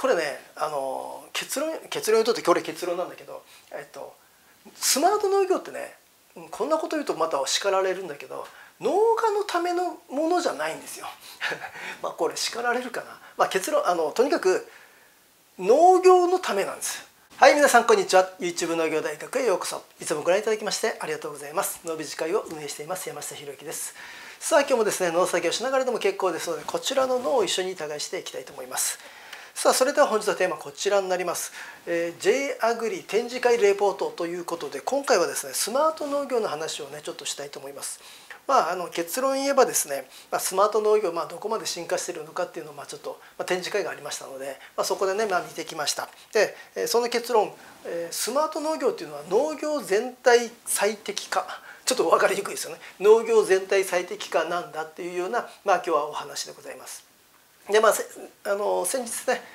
これね結論言うとってこれ結論なんだけど、スマート農業ってねこんなこと言うとまた叱られるんだけど農家のためのものじゃないんですよ。まあこれ叱られるかな。まあ結論とにかく農業のためなんです。はい、皆さんこんにちは。 YouTube 農業大学へようこそ。いつもご覧いただきましてありがとうございます。農美術会を運営しています山下博之です。さあ今日もですね農作業しながらでも結構ですのでこちらの脳を一緒に耕していきたいと思います。さあそれでは本日のテーマはこちらになります。J アグリ展示会レポートということで今回はですねスマート農業の話をねちょっとしたいと思います。結論言えばですね、スマート農業どこまで進化しているのかっていうのをちょっと、展示会がありましたので、そこでね、見てきました。でその結論、スマート農業っていうのは農業全体最適化、ちょっと分かりにくいですよね。農業全体最適化なんだっていうような、今日はお話でございます。で先日ね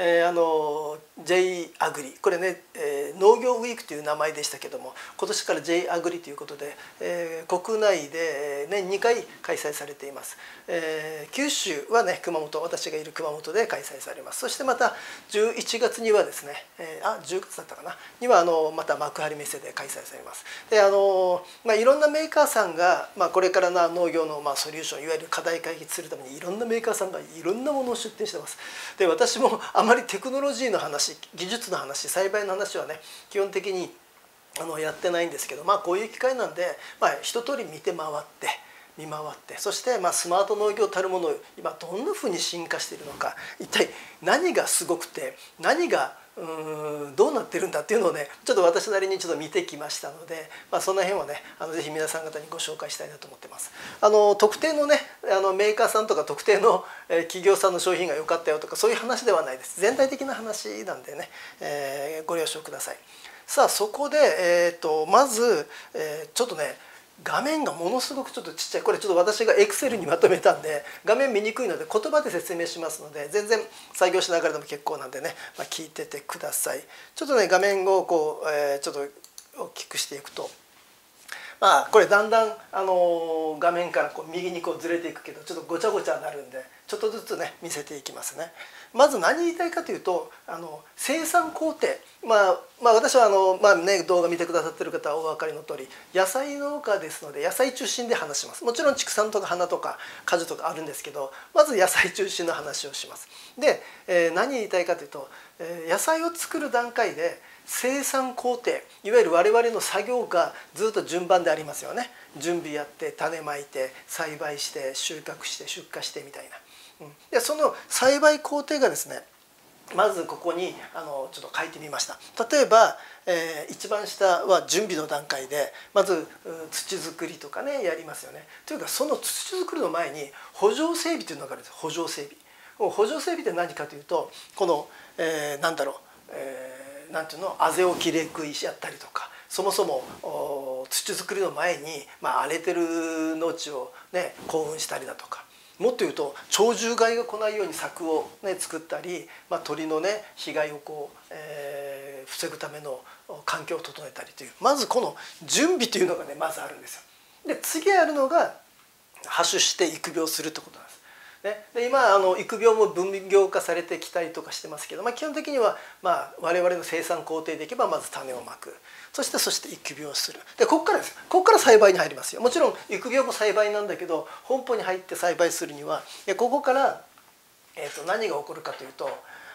J アグリこれね、農業ウィークという名前でしたけども今年から J アグリということで、国内で年2回開催されています。九州はね熊本、私がいる熊本で開催されます。そしてまた11月にはですね、10月だったかなにはまた幕張メッセで開催されます。でいろんなメーカーさんが、これからの農業のソリューションいわゆる課題解決するためにいろんなメーカーさんがいろんなものを出展してます。で私もあまりテクノロジーの話技術の話栽培の話はね基本的にやってないんですけどこういう機会なんで、一通り見回ってそしてスマート農業たるものを今どんなふうに進化しているのか一体何がすごくて何がどうなってるんだっていうのをねちょっと私なりにちょっと見てきましたので、その辺をねぜひ皆さん方にご紹介したいなと思ってます。特定のねメーカーさんとか特定の企業さんの商品が良かったよとかそういう話ではないです。全体的な話なんでね、ご了承ください。さあそこで、まず、ちょっとね画面がものすごくちょっとちっちゃい。これちょっと私が Excel にまとめたんで画面見にくいので言葉で説明しますので全然作業しながらでも結構なんでね、聞いててください。ちょっとね画面をこう、ちょっと大きくしていくとこれだんだん画面からこう右にこうずれていくけどちょっとごちゃごちゃになるんでちょっとずつね見せていきますね。まず何言いたいかというと生産工程私は動画見てくださってる方はお分かりの通り野菜農家ですので野菜中心で話します。もちろん畜産とか花とか果樹とかあるんですけどまず野菜中心の話をします。で、何言いたいかというと野菜を作る段階で生産工程いわゆる我々の作業がずっと順番でありますよね。準備やって種まいて栽培して収穫して出荷してみたいな。でその栽培工程がですねまずここにちょっと書いてみました。例えば、一番下は準備の段階でまず土作りとかねやりますよね。というかその土作りの前に圃場整備というのがあるんです。圃場整備。圃場整備って何かというとこの、なんていうのあぜをきれい食いしやったりとかそもそも土作りの前に、荒れてる農地をね耕運したりだとか。もっと言うと鳥獣害が来ないように柵を、作ったり、鳥のね被害を防ぐための環境を整えたりというまずこの準備というのがねまずあるんですよ。で次あるのが播種して育苗するってことなんです。で今育苗も分業化されてきたりとかしてますけど、基本的には我々の生産工程でいけばまず種をまくそして育苗する。でここからです。ここから栽培に入りますよ。もちろん育苗も栽培なんだけど本舗に入って栽培するにはここから、何が起こるかというと、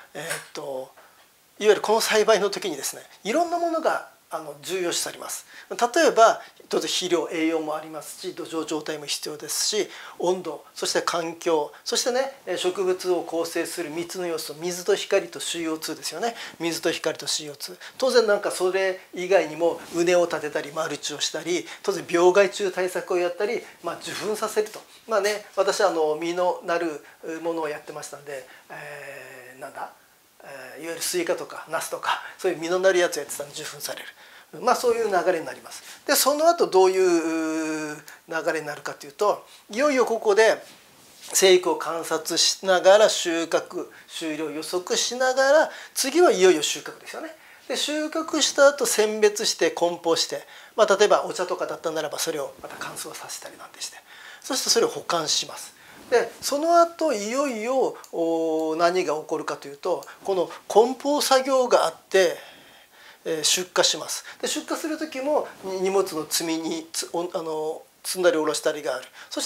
いわゆるこの栽培の時にですねいろんなものが重要視されます。例えば当然肥料栄養もありますし土壌状態も必要ですし温度そして環境そしてね植物を構成する3つの要素水と光と CO2 ですよね。水と光と CO2 当然それ以外にも畝を立てたりマルチをしたり当然病害虫対策をやったり、受粉させると私は実のなるものをやってましたんで、いわゆるスイカとかナスとかそういう実のなるやつをやってたんで受粉される。そういう流れになります。でその後どういう流れになるかというといよいよここで生育を観察しながら収穫終了予測しながら次はいよいよ収穫ですよね。で収穫した後選別して梱包して、例えばお茶とかだったならばそれをまた乾燥させたりなんてしてそしてそれを保管します。 でその後いよいよ何が起こるかというと、この梱包作業があって出荷します。で出荷する時も荷物の積んだり下ろしたりがある。そして、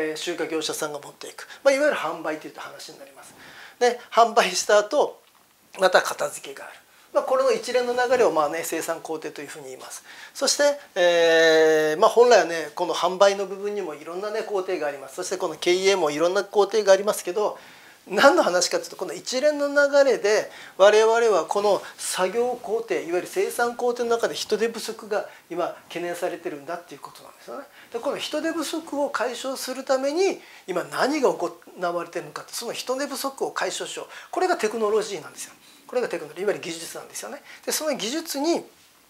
集荷業者さんが持っていく、いわゆる販売といった話になります。で販売した後また片付けがある。これの一連の流れを生産工程というふうに言います。そして、本来はねこの販売の部分にもいろんな工程があります。そしてこの経営もいろんな工程がありますけど、何の話かというと、この一連の流れで我々はこの作業工程、いわゆる生産工程の中で人手不足が今懸念されてるんだっていうことなんですよね。でこの人手不足を解消するために今何が行われているのか、その人手不足を解消しよう、これがテクノロジーなんですよ。これがテクノロジー、いわゆる技術なんですよね。でその技術に、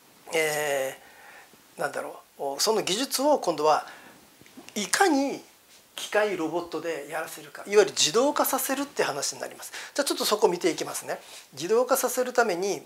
その技術を今度はいかに機械ロボットでやらせるか、いわゆる自動化させるって話になります。じゃあちょっとそこを見ていきますね。自動化させるために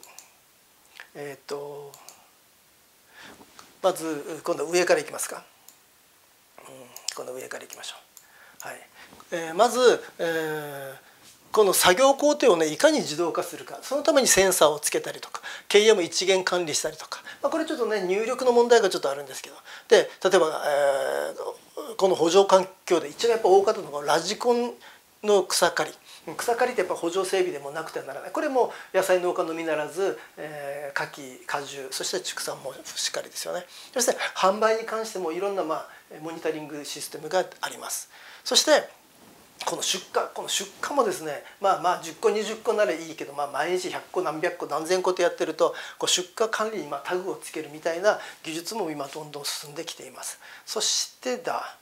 まず今度は上からいきますか。今度は上からいきましょう。はい。まず、この作業工程をいかに自動化するか、そのためにセンサーをつけたりとか、経営も一元管理したりとか、これちょっと入力の問題がちょっとあるんですけど、で例えば、この補助環境で一番やっぱ多かったのがラジコンの草刈りってやっぱ補助整備でもなくてはならない。これも野菜農家のみならず、果樹果樹、そして畜産もしっかりですよね。そして販売に関してもいろんなモニタリングシステムがあります。そしてこの出荷もですね、10個20個ならいいけど、毎日100個何百個何千個とやってると、出荷管理にタグをつけるみたいな技術も今どんどん進んできています。そして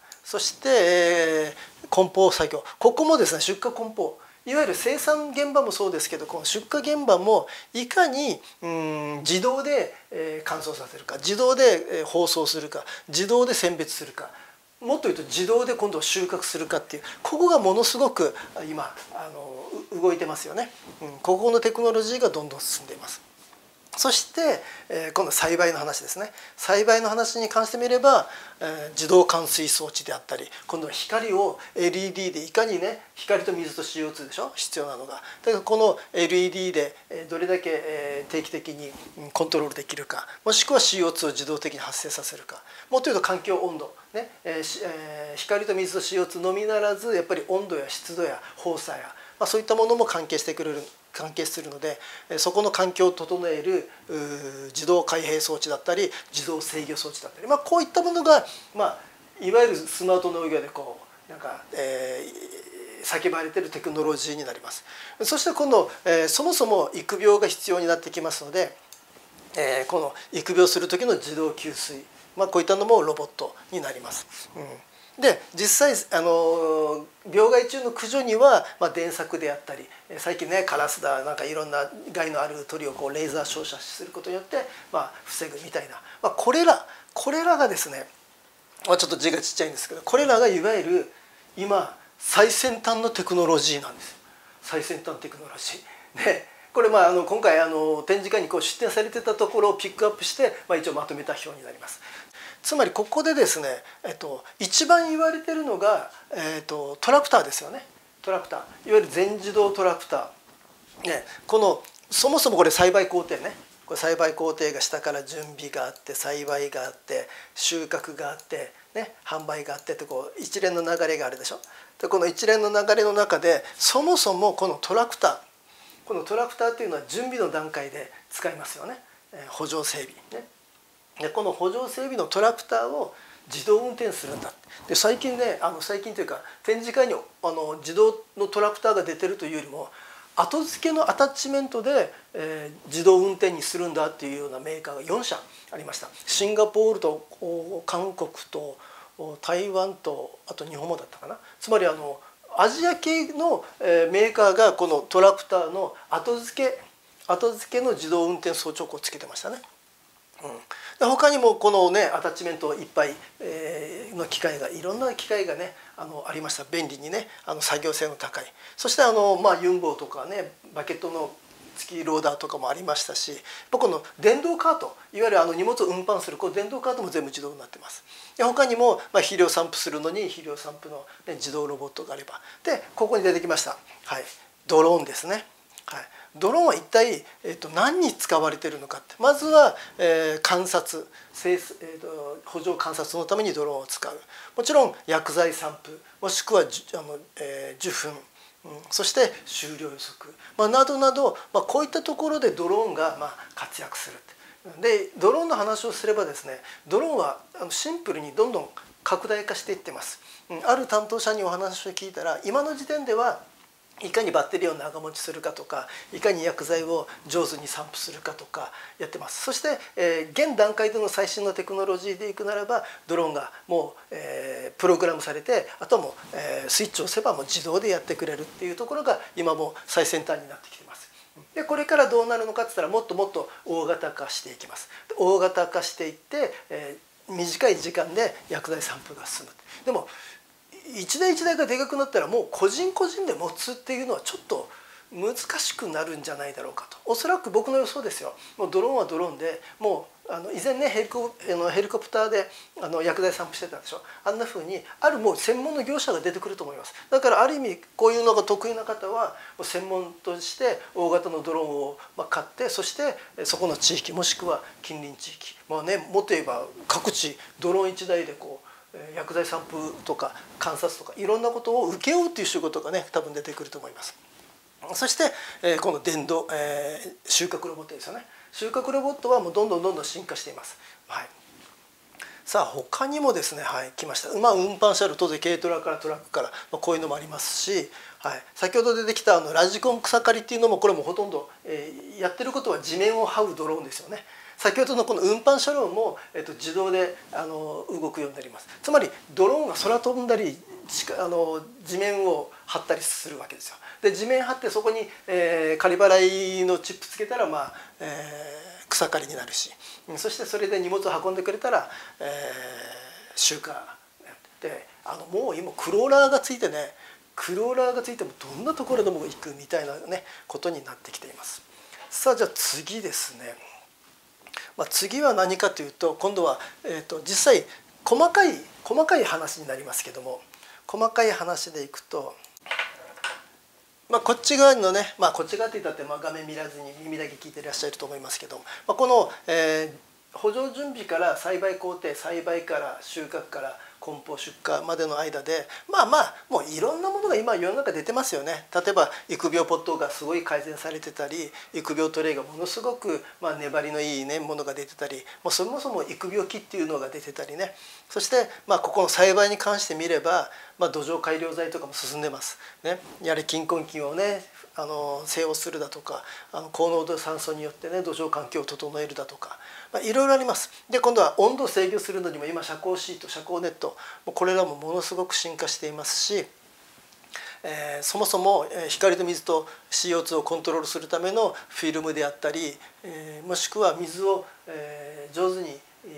梱包作業、ここもですね、出荷梱包、いわゆる生産現場もそうですけど、この出荷現場もいかに自動で乾燥させるか、自動で包装するか、自動で選別するか、もっと言うと自動で今度は収穫するかっていう、ここがものすごく今動いてますよね。ここのテクノロジーがどんどん進んでいます。そして、今度栽培の話ですね。栽培の話に関してみれば、自動換水装置であったり、今度は光を LED でいかにね、光と水と CO2 でしょ、必要なのが。だからこの LED でどれだけ定期的にコントロールできるか、もしくは CO2 を自動的に発生させるか、もっと言うと環境温度ね、光と水と CO2 のみならずやっぱり温度や湿度や放射や、そういったものも関係するので、そこの環境を整える自動開閉装置だったり自動制御装置だったり、こういったものが、いわゆるスマート農業で叫ばれているテクノロジーになります。そして今度、そもそも育苗が必要になってきますので、この育苗する時の自動給水、こういったのもロボットになります。で実際病害虫の駆除には、電柵であったり、最近ねカラスだいろんな害のある鳥をレーザー照射することによって、防ぐみたいな、これらがですね、ちょっと字がちっちゃいんですけど、これらがいわゆる今最先端のテクノロジーなんですよ。最先端テクノロジーで、これ今回展示会に出展されてたところをピックアップして、一応まとめた表になります。つまりここでですね、一番言われてるのが、トラクターですよね。トラクター、いわゆる全自動トラクター、ね、そもそもこれ栽培工程ね、これ栽培工程が下から準備があって栽培があって収穫があってね、販売があってって一連の流れがあるでしょ。でこの一連の流れの中でそもそもこのトラクターっていうのは準備の段階で使いますよね。補助整備ね。でこの補助整備のトラクターを自動運転するんだ。で最近ね、最近というか展示会に自動のトラクターが出てるというよりも、後付けのアタッチメントで、自動運転にするんだっていうようなメーカーが4社ありました。シンガポールと韓国と台湾とあと日本もだったかな。つまりアジア系のメーカーがこのトラクターの後付けの自動運転装置をつけてましたね。他にもこのねアタッチメントいっぱいの機械がいろんな機械がねありました。便利にね作業性の高い、そしてユンボとかねバケットの付きローダーとかもありましたし、この電動カート、いわゆる荷物を運搬するこの電動カートも全部自動になってます。で他にも肥料散布するのに肥料散布の、自動ロボットがあれば、でここに出てきました、はい、ドローンですね。はい、ドローンは一体、何に使われているのかって、まずは、観察、補助観察のためにドローンを使う。もちろん薬剤散布、もしくは受粉、そして収量予測、などなど、こういったところでドローンが活躍する。でドローンの話をすればですね、ドローンはシンプルにどんどん拡大化していってます。ある担当者にお話を聞いたら、今の時点ではいかにバッテリーを長持ちするかとか、いかに薬剤を上手に散布するかとかやってます。そして、現段階での最新のテクノロジーでいくならば、ドローンがもう、プログラムされて、あとはもう、スイッチを押せばもう自動でやってくれるっていうところが今もう最先端になってきています。でこれからどうなるのかって言ったら、もっともっと大型化していきます。大型化していって、短い時間で薬剤散布が進む。でも一台一台がでかくなったら、もう個人個人で持つっていうのはちょっと難しくなるんじゃないだろうかと。おそらく僕の予想ですよ。もうドローンはドローンで、もう以前ねヘリコプターで薬剤散布してたでしょ。あんな風にあるもう専門の業者が出てくると思います。だからある意味こういうのが得意な方は専門として大型のドローンを買って、そしてそこの地域もしくは近隣地域、もっと言えば各地ドローン1台で薬剤散布とか観察とかいろんなことを請け負うという仕事がね多分出てくると思います。そして、この電動、収穫ロボットですよね。収穫ロボットはもうどんどん進化しています。はい、さあ他にもですね、はい、来ました。運搬車両、当然軽トラからトラックから、こういうのもありますし、はい、先ほど出てきたラジコン草刈りっていうのも、これもほとんど、やってることは地面を這うドローンですよね。先ほどのこの運搬車両も、自動で動くようになります。つまりドローンが空飛んだり地面を張ったりするわけですよ。で地面張ってそこに、刈り払いのチップつけたら、草刈りになるし、そしてそれで荷物を運んでくれたら、集荷でもう今クローラーがついてね、クローラーがついてもどんなところでも行くみたいなねことになってきています。さあじゃあ次ですね。次は何かというと、今度は、実際細かい話になりますけども、細かい話でいくと、こっち側のね、こっち側って言ったって、画面見らずに耳だけ聞いていらっしゃると思いますけども、この、補助準備から栽培工程、栽培から収穫から梱包出荷までの間でもういろんなものが今世の中出てますよね。例えば育苗ポットがすごい改善されてたり、育苗トレイがものすごく粘りのいいねものが出てたり、もうそもそも育苗機っていうのが出てたりね。そしてここの栽培に関して見れば、土壌改良剤とかも進んでますね。やはり菌根菌をね制御するだとか、高濃度酸素によってね土壌環境を整えるだとか、いろいろあります。で今度は温度を制御するのにも今遮光シート、遮光ネット、これらもものすごく進化していますし、そもそも光と水と CO2 をコントロールするためのフィルムであったり、もしくは水を上手に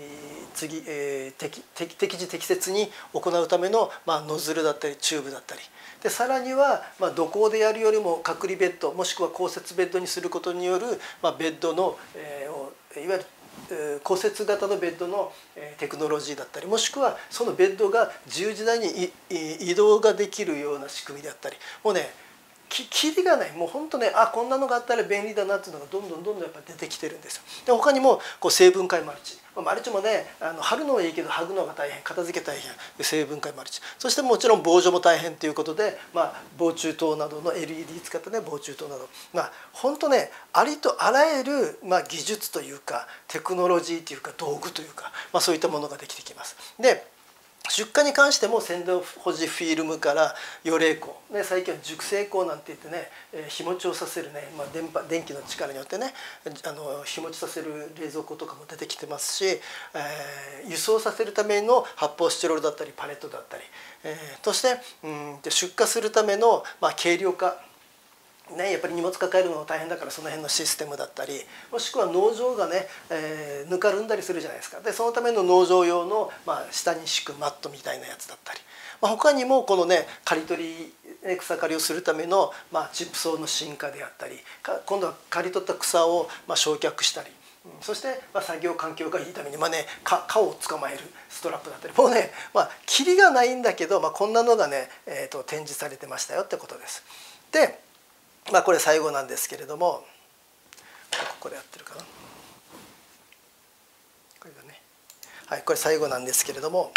適時適切に行うためのノズルだったりチューブだったりで、さらには土工でやるよりも隔離ベッドもしくは降雪ベッドにすることによるベッドのいわゆる降雪型のベッドのテクノロジーだったり、もしくはそのベッドが自由自在に移動ができるような仕組みであったり、もうねキリがない、もう本当ね、こんなのがあったら便利だなっていうのがどんどんやっぱ出てきてるんですよ。で他にも生分解マルチ、マルチもね貼るのはいいけど剥ぐのが大変、片付け大変、生分解マルチ、そしてもちろん防除も大変ということで、防虫灯などの LED 使ったね防虫灯など、本当ねありとあらゆる技術というかテクノロジーというか道具というか、そういったものができてきます。で出荷に関しても鮮度保持フィルムから予冷庫、最近は熟成庫なんて言ってね日持ちをさせるね、電気の力によってね日持ちさせる冷蔵庫とかも出てきてますし、輸送させるための発泡スチロールだったりパレットだったり、そして出荷するための軽量化やっぱり荷物抱えるのが大変だからその辺のシステムだったり、もしくは農場がね、ぬかるんだりするじゃないですか。でそのための農場用の、下に敷くマットみたいなやつだったり、他にもこのね刈り取り草刈りをするための、チップ層の進化であったり、今度は刈り取った草を、焼却したり、そして、作業環境がいいために、蚊を捕まえるストラップだったり、もうね、キリがないんだけど、こんなのがね、展示されてましたよってことです。でこれ最後なんですけれども、ここでやってるかな、これだね、はい、これ最後なんですけれども、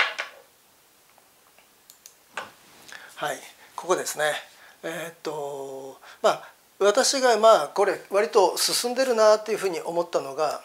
はい、ここですね。私がこれ割と進んでるなっていうふうに思ったのが、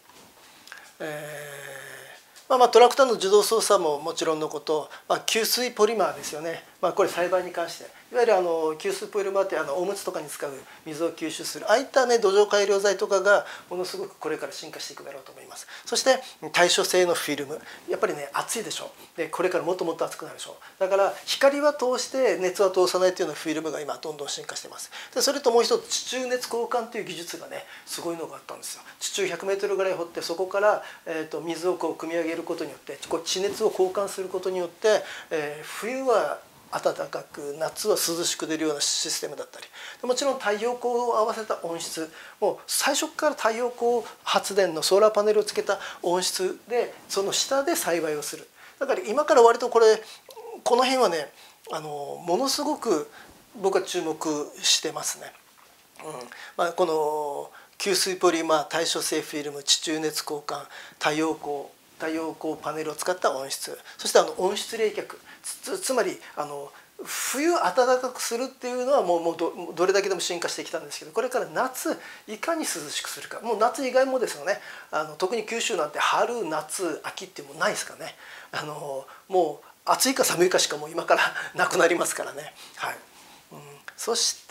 トラクターの自動操作ももちろんのこと、吸水ポリマーですよね。これ栽培に関していわゆる吸水ポリマーっておむつとかに使う水を吸収するああいったね土壌改良剤とかがものすごくこれから進化していくだろうと思います。そして耐暑性のフィルム、やっぱりね暑いでしょ。でこれからもっともっと暑くなるでしょ。だから光は通して熱は通さないというようなフィルムが今どんどん進化しています。でそれともう一つ地中熱交換という技術がねすごいのがあったんですよ。地中100メートルぐらい掘ってそこから、水を汲み上げることによって地熱を交換することによって、冬は暖かく夏は涼しく出るようなシステムだったり、もちろん太陽光を合わせた温室、もう最初から太陽光発電のソーラーパネルをつけた温室でその下で栽培をする。だから今から割とこの辺はねものすごく僕は注目してますね。この吸水ポリマー、耐暑性フィルム、地中熱交換、太陽光パネルを使った温室、そして温室冷却、つまり冬暖かくするっていうのはもうどれだけでも進化してきたんですけど、これから夏いかに涼しくするか、もう夏以外もですよね。特に九州なんて春夏秋ってもうないですかね。もう暑いか寒いかしかもう今からなくなりますからね。はい。そして、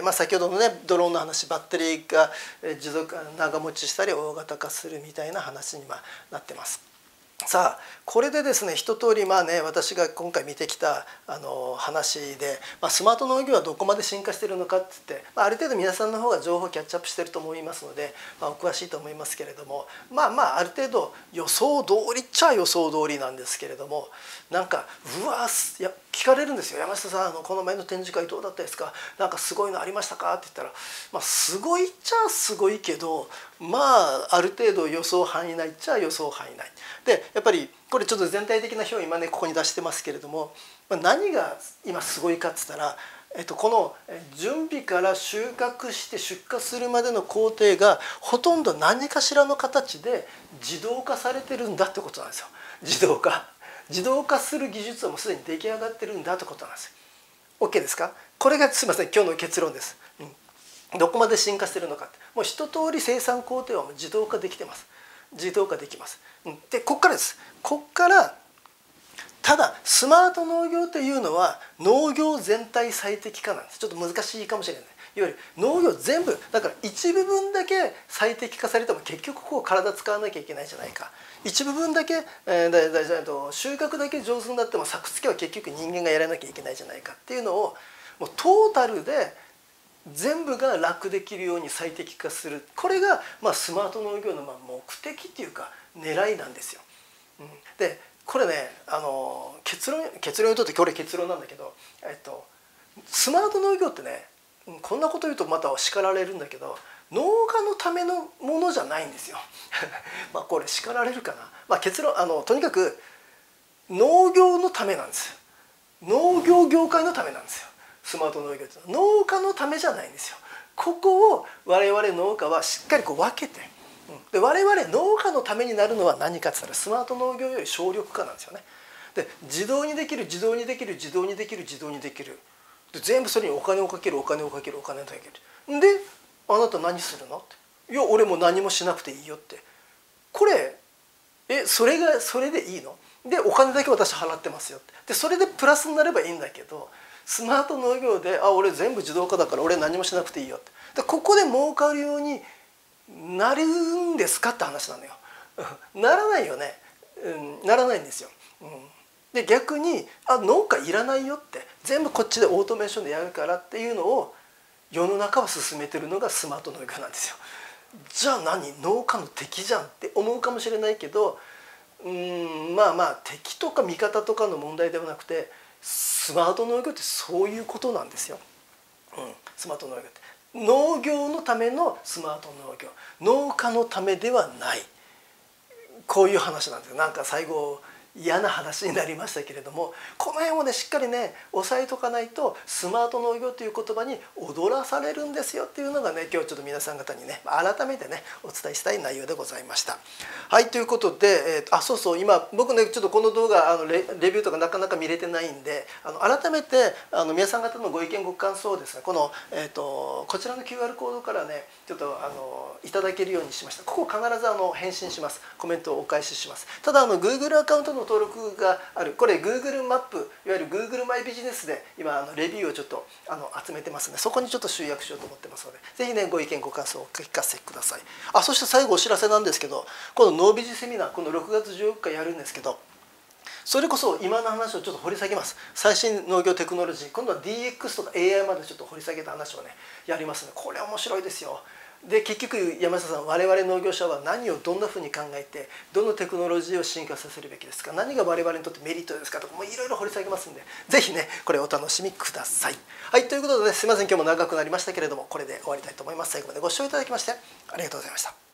先ほどのねドローンの話、バッテリーが長持ちしたり大型化するみたいな話になってます。さあこれでですね一通り私が今回見てきた話で、スマート農業はどこまで進化しているのかって言って、ある程度皆さんの方が情報をキャッチアップしていると思いますので、お詳しいと思いますけれども、ある程度予想通りっちゃ予想通りなんですけれども、なんかいや聞かれるんですよ。山下さんこの前の展示会どうだったですか、なんかすごいのありましたかって言ったら、すごいっちゃすごいけどある程度予想範囲内っちゃ予想範囲内で、やっぱりこれちょっと全体的な表を今ねここに出してますけれども、何が今すごいかって言ったら、この準備から収穫して出荷するまでの工程がほとんど何かしらの形で自動化されてるんだってことなんですよ。自動化する技術はもうすでに出来上がってるんだってことなんですよ。 OK ですか。これがすいません今日の結論です。どこまで進化してるのかって、もう一通り生産工程はもう自動化できてます。自動化できます。でこっからです。こっからただスマート農業というのは農業全体最適化なんです。ちょっと難しいかもしれない。いわゆる農業全部だから一部分だけ最適化されても結局体使わなきゃいけないじゃないか。一部分だけ、収穫だけ上手になっても作付けは結局人間がやらなきゃいけないじゃないかっていうのをもうトータルで全部が楽できるように最適化する、これがスマート農業の目的っていうか狙いなんですよ。でこれね結論にとってこれ結論なんだけど、スマート農業ってねこんなこと言うとまた叱られるんだけど農家のためのものじゃないんですよ。これ叱られるかな。結論とにかく農業のためなんですよ。農業業界のためなんですよ。スマート農業って農家のためじゃないんですよ。ここを我々農家はしっかり分けて、で我々農家のためになるのは何かって言ったらスマート農業より省力化なんですよね。で自動にできる自動にできる自動にできる自動にできるで全部それにお金をかけるお金をかけるお金をかける。であなた何するのって、いや俺も何もしなくていいよって、これそれでいいのでお金だけ私払ってますよってでそれでプラスになればいいんだけど、スマート農業で俺全部自動化だから俺何もしなくていいよってでここで儲かるようになるんですかって話なのよ。ならないよね。ならないんですよ。で逆に農家いらないよって全部こっちでオートメーションでやるからっていうのを世の中は進めてるのがスマート農業なんですよ。じゃあ何、農家の敵じゃんって思うかもしれないけど、まあまあ敵とか味方とかの問題ではなくて、スマート農業ってそういうことなんですよ。スマート農業って農業のためのスマート農業、農家のためではない、こういう話なんですよ。なんか最後嫌な話になりましたけれども、この辺をねしっかりね押さえとかないと、スマート農業という言葉に踊らされるんですよっていうのがね、今日ちょっと皆さん方にね改めてねお伝えしたい内容でございました。はい、ということで、そうそう、今僕ねちょっとこの動画レビューとかなかなか見れてないんで、改めて皆さん方のご意見ご感想をですね、この、こちらの QR コードからねちょっといただけるようにしました。ここ必ず返信します。コメントをお返しします。ただGoogle アカウントの登録がある、これ Google マップ、いわゆる Google マイビジネスで今レビューをちょっと集めてますので、そこにちょっと集約しようと思ってますので、ぜひねご意見ご感想をお聞かせください。そして最後お知らせなんですけど、このノービジセミナー、この6月14日やるんですけど、それこそ今の話をちょっと掘り下げます。最新農業テクノロジー、今度は DX とか AI までちょっと掘り下げた話をねやりますので、これ面白いですよ。で結局山下さん、我々農業者は何をどんなふうに考えて、どのテクノロジーを進化させるべきですか、何が我々にとってメリットですかとか、もういろいろ掘り下げますんで、ぜひねこれお楽しみください。はい、ということで、ね、すいません今日も長くなりましたけれども、これで終わりたいと思います。最後までご視聴いただきましてありがとうございました。